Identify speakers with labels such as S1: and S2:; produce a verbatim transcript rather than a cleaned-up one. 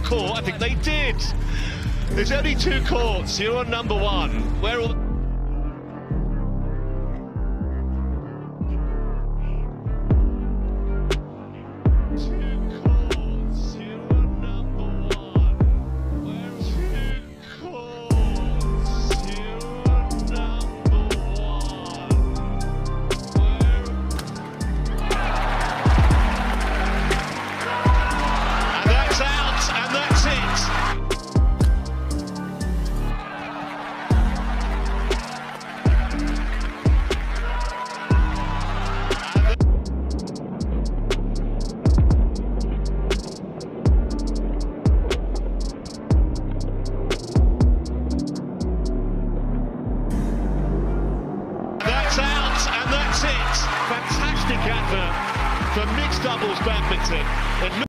S1: court? I think they did. There's only two courts. You're on number one. Where all... Fantastic advert for mixed doubles badminton.